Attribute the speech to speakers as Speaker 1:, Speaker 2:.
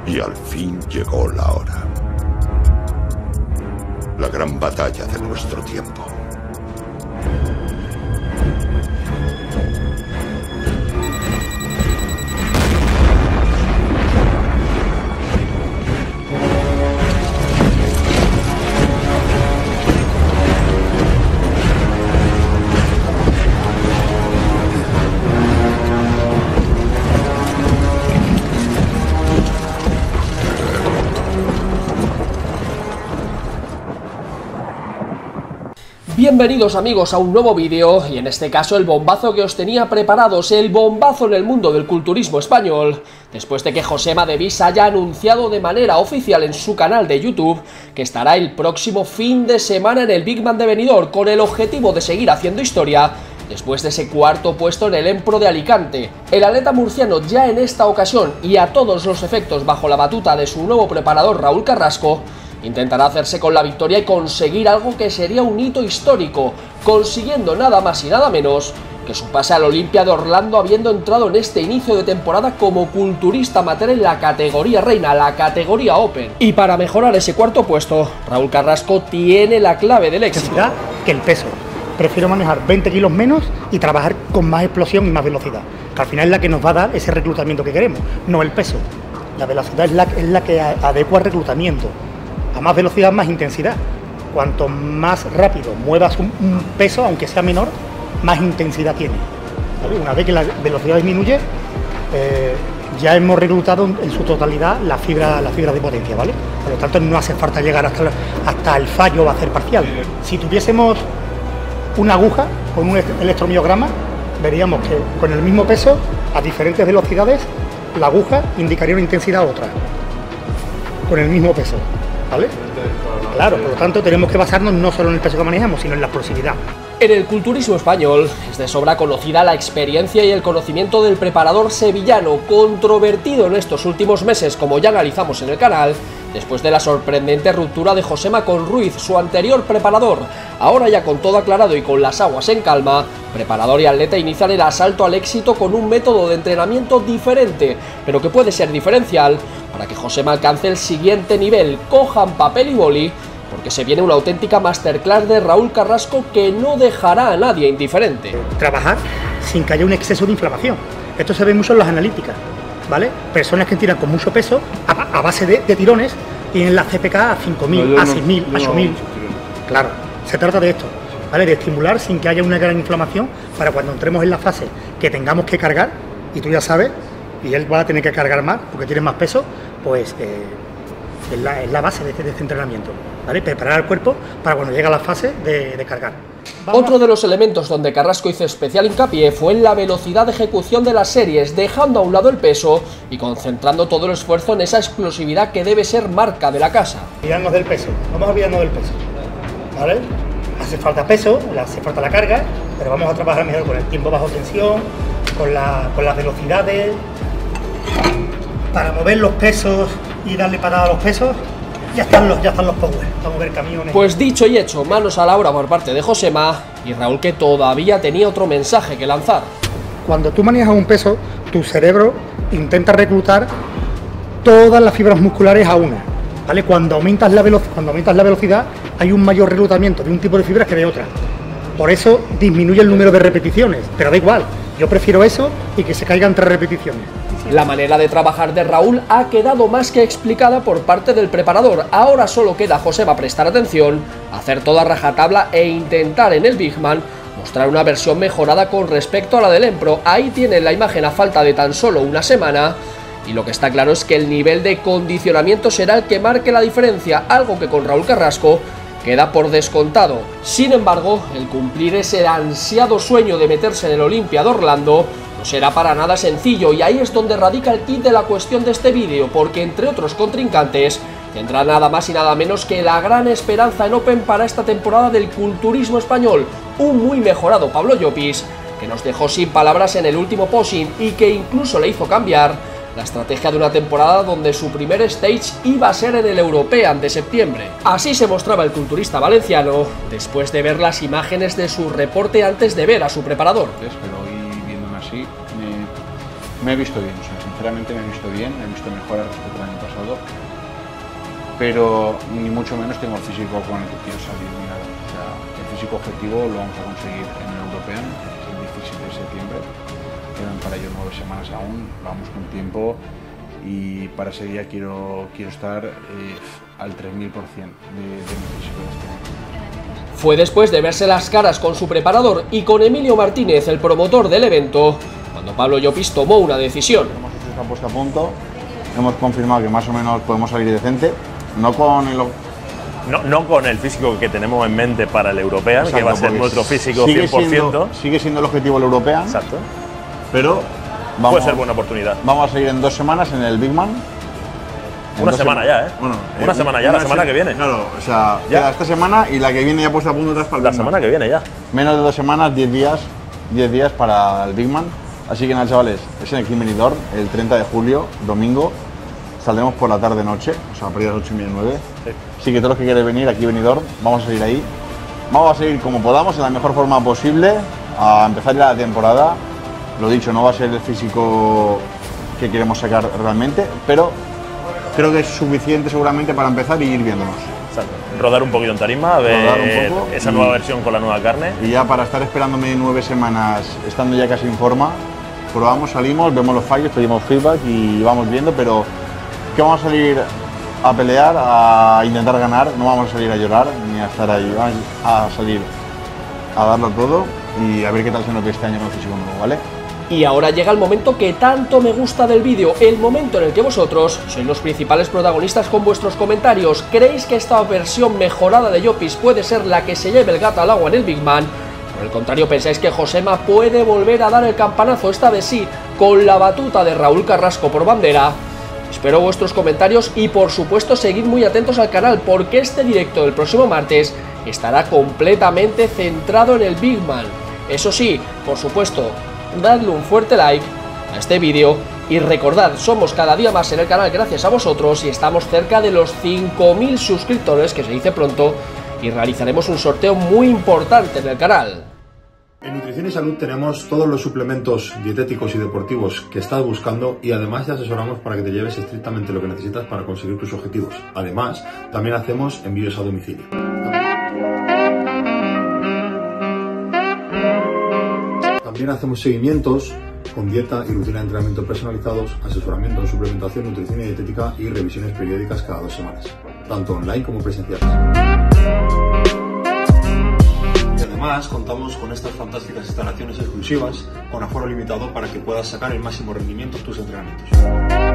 Speaker 1: Y al fin llegó la hora. La gran batalla de nuestro tiempo.
Speaker 2: Bienvenidos amigos a un nuevo vídeo, y en este caso el bombazo que os tenía preparados, el bombazo en el mundo del culturismo español, después de que Josema de Vis haya anunciado de manera oficial en su canal de YouTube que estará el próximo fin de semana en el Big Man de Benidorm con el objetivo de seguir haciendo historia después de ese cuarto puesto en el Empro de Alicante. El atleta murciano ya en esta ocasión y a todos los efectos bajo la batuta de su nuevo preparador Raúl Carrasco intentará hacerse con la victoria y conseguir algo que sería un hito histórico, consiguiendo nada más y nada menos que su pase al Olympia de Orlando, habiendo entrado en este inicio de temporada como culturista amateur en la categoría reina, la categoría Open. Y para mejorar ese cuarto puesto, Raúl Carrasco tiene la clave del éxito.
Speaker 3: Que el peso. Prefiero manejar 20 kilos menos y trabajar con más explosión y más velocidad, que al final es la que nos va a dar ese reclutamiento que queremos, no el peso. La velocidad es la que adecua al reclutamiento. A más velocidad, más intensidad. Cuanto más rápido muevas un peso, aunque sea menor, más intensidad tiene. ¿Vale? Una vez que la velocidad disminuye, ya hemos reclutado en su totalidad la fibra de potencia, ¿vale? Por lo tanto, no hace falta llegar hasta el fallo o hacer parcial. Si tuviésemos una aguja con un electromiograma, veríamos que con el mismo peso, a diferentes velocidades, la aguja indicaría una intensidad u otra. Con el mismo peso. ¿Vale? Claro, por lo tanto tenemos que basarnos no solo en el peso que manejamos, sino en la explosividad.
Speaker 2: En el culturismo español es de sobra conocida la experiencia y el conocimiento del preparador sevillano, controvertido en estos últimos meses, como ya analizamos en el canal, después de la sorprendente ruptura de Josema con Ruiz, su anterior preparador. Ahora ya con todo aclarado y con las aguas en calma, preparador y atleta inician el asalto al éxito con un método de entrenamiento diferente, pero que puede ser diferencial para que Josema alcance el siguiente nivel. Cojan papel y boli, porque se viene una auténtica masterclass de Raúl Carrasco que no dejará a nadie indiferente.
Speaker 3: Trabajar sin que haya un exceso de inflamación. Esto se ve mucho en las analíticas, ¿vale? Personas que tiran con mucho peso a base de tirones y en la CPK a 5.000, a 6.000, a 8.000. Claro, se trata de esto, ¿vale? De estimular sin que haya una gran inflamación para cuando entremos en la fase que tengamos que cargar, y tú ya sabes, y él va a tener que cargar más porque tiene más peso, pues es la base de este entrenamiento, ¿vale? Preparar al cuerpo para cuando llegue a la fase de cargar.
Speaker 2: Otro de los elementos donde Carrasco hizo especial hincapié fue en la velocidad de ejecución de las series, dejando a un lado el peso y concentrando todo el esfuerzo en esa explosividad que debe ser marca de la casa.
Speaker 3: Olvidarnos del peso, vamos a olvidarnos del peso, ¿vale? Hace falta peso, hace falta la carga, pero vamos a trabajar mejor con el tiempo bajo tensión, con las velocidades, para mover los pesos y darle patada a los pesos. Ya están los power, vamos a ver camiones.
Speaker 2: Pues dicho y hecho, manos a la obra por parte de Josema y Raúl, que todavía tenía otro mensaje que lanzar.
Speaker 3: Cuando tú manejas un peso, tu cerebro intenta reclutar todas las fibras musculares a una, ¿vale? Cuando aumentas la velocidad, hay un mayor reclutamiento de un tipo de fibras que de otra. Por eso disminuye el número de repeticiones, pero da igual, yo prefiero eso y que se caigan 3 repeticiones.
Speaker 2: La manera de trabajar de Raúl ha quedado más que explicada por parte del preparador. Ahora solo queda a Josema prestar atención, hacer toda rajatabla e intentar en el Big Man mostrar una versión mejorada con respecto a la del Empro. Ahí tienen la imagen a falta de tan solo una semana, y lo que está claro es que el nivel de condicionamiento será el que marque la diferencia, algo que con Raúl Carrasco queda por descontado. Sin embargo, el cumplir ese ansiado sueño de meterse en el Olympia de Orlando no será para nada sencillo, y ahí es donde radica el kit de la cuestión de este vídeo, porque entre otros contrincantes tendrá nada más y nada menos que la gran esperanza en Open para esta temporada del culturismo español, un muy mejorado Pablo Llopis, que nos dejó sin palabras en el último posing y que incluso le hizo cambiar la estrategia de una temporada donde su primer stage iba a ser en el European de septiembre. Así se mostraba el culturista valenciano después de ver las imágenes de su reporte antes de ver a su preparador.
Speaker 4: Pero hoy viéndome así me he visto bien, o sea, sinceramente me he visto bien, he visto mejoras respecto al año pasado entrenador, pero ni mucho menos tengo el físico con el que quiero salir ni nada. O sea, el físico objetivo lo vamos a conseguir en el European, el 17 de septiembre. Quedan para ello 9 semanas aún, vamos con tiempo y para ese día quiero estar al 3000% de mi físico de este año.
Speaker 2: Fue después de verse las caras con su preparador y con Emilio Martínez, el promotor del evento, cuando Pablo Llopis tomó una decisión.
Speaker 4: Hemos hecho esta puesta a punto, hemos confirmado que más o menos podemos salir decente, no con el
Speaker 5: físico que tenemos en mente para el European, exacto, que va a ser nuestro físico 100%.
Speaker 4: Sigue siendo el objetivo el European,
Speaker 5: exacto,
Speaker 4: pero
Speaker 5: puede ser buena oportunidad.
Speaker 4: Vamos a salir en 2 semanas en el Big Man.
Speaker 5: Una semana ya, ¿eh? Bueno, una semana ya, la semana que viene.
Speaker 4: Claro, o sea, queda esta semana y la que viene ya puesta a punto atrás para el
Speaker 5: Big Man. La semana que viene ya.
Speaker 4: Menos de 2 semanas, 10 días para el Big Man. Así que nada, chavales, es en el Club Benidorm, el 30 de julio, domingo. Saldremos por la tarde-noche, o sea, a partir de las 8:30, 9. Sí. Así que todos los que quieran venir aquí a Benidorm, vamos a salir ahí. Vamos a seguir como podamos, en la mejor forma posible, a empezar ya la temporada. Lo dicho, no va a ser el físico que queremos sacar realmente, pero creo que es suficiente seguramente para empezar y ir viéndonos.
Speaker 5: Exacto. Rodar un poquito en tarima, ver esa nueva versión con la nueva carne.
Speaker 4: Y ya para estar esperándome 9 semanas, estando ya casi en forma, probamos, salimos, vemos los fallos, pedimos feedback y vamos viendo, pero que vamos a salir a pelear, a intentar ganar, no vamos a salir a llorar ni a estar ahí, vamos a salir a darlo todo y a ver qué tal se nos ve este año con el físico nuevo, ¿vale?
Speaker 2: Y ahora llega el momento que tanto me gusta del vídeo, el momento en el que vosotros sois los principales protagonistas con vuestros comentarios. ¿Creéis que esta versión mejorada de Llopis puede ser la que se lleve el gato al agua en el Big Man? Por el contrario, ¿pensáis que Josema puede volver a dar el campanazo, esta vez sí, con la batuta de Raúl Carrasco por bandera? Espero vuestros comentarios y por supuesto seguid muy atentos al canal porque este directo del próximo martes estará completamente centrado en el Big Man. Eso sí, por supuesto, dadle un fuerte like a este vídeo y recordad, somos cada día más en el canal gracias a vosotros y estamos cerca de los 5000 suscriptores, que se dice pronto, y realizaremos un sorteo muy importante en el canal.
Speaker 6: En Nutrición y Salud tenemos todos los suplementos dietéticos y deportivos que estás buscando y además te asesoramos para que te lleves estrictamente lo que necesitas para conseguir tus objetivos. Además, también hacemos envíos a domicilio. También hacemos seguimientos con dieta y rutina de entrenamiento personalizados, asesoramiento en suplementación, nutrición y dietética y revisiones periódicas cada 2 semanas, tanto online como presenciales. Y además contamos con estas fantásticas instalaciones exclusivas con aforo limitado para que puedas sacar el máximo rendimiento en tus entrenamientos.